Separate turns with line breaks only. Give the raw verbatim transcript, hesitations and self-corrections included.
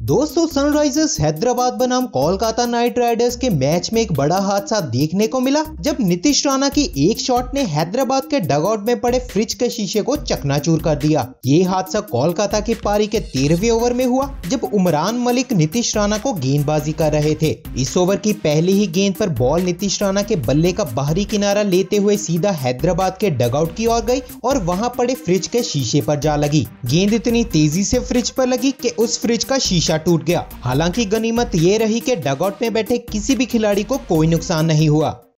दोस्तों, सनराइजर्स हैदराबाद बनाम Kolkata Knight Riders के मैच में एक बड़ा हादसा देखने को मिला जब नीतीश राणा की एक शॉट ने हैदराबाद के डगआउट में पड़े फ्रिज के शीशे को चकनाचूर कर दिया। ये हादसा कोलकाता की पारी के तेरहवें ओवर में हुआ जब उमरान मलिक नीतीश राणा को गेंदबाजी कर रहे थे। इस ओवर की पहली ही गेंद पर बॉल नीतीश राणा के बल्ले का बाहरी किनारा लेते हुए सीधा हैदराबाद के डगआउट की ओर गई और वहां पड़े फ्रिज के शीशे पर जा लगी। गेंद इतनी तेजी से फ्रिज पर लगी कि उस फ्रिज का शीशा टूट गया। हालांकि गनीमत ये रही कि डगआउट में बैठे किसी भी खिलाड़ी को कोई नुकसान नहीं हुआ।